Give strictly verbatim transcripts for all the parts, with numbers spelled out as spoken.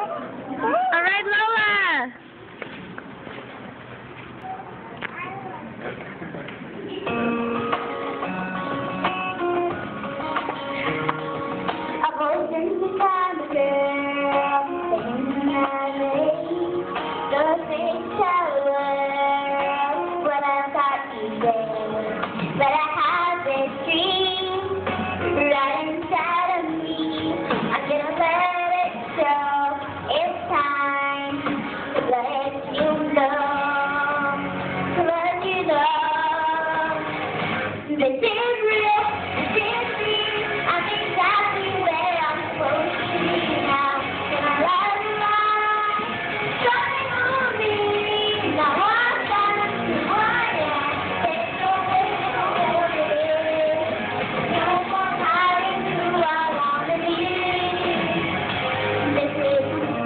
All right, Lola. I've always been the kind of girl that in my way don't think so well what I thought you said, but I have this dream right inside of me. I'm gonna let it show. It's time to let you know, to let you know this is real, this is real. I'm exactly where I'm supposed to be now. Can I love you right? Something on me. Now I'm done with who I am. There's no way to hold it in. No more hiding who I wanna be. This is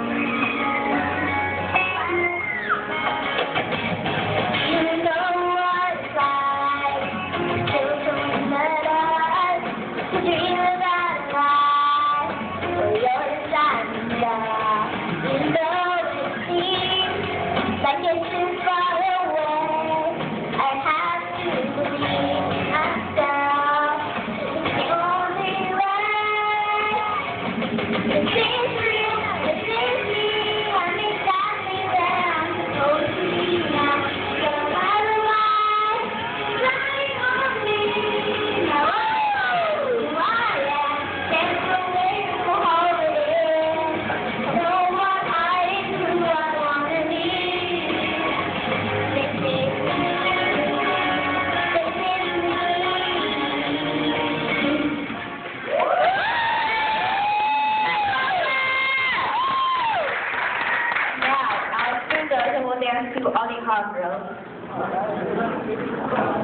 you know what it's like. Still so mad at to dream about a life where you're inside me now. You know it seems like it's too far away. I have to believe myself. It's the only way. This is real. This is me. I'm exactly where I'm supposed to be now. No matter what, lying on me. Now I know who I am. There's no way to hold it in. No more hiding who I wanna be. This is me. This is me. Now, I think that I will dance to all the hot girls.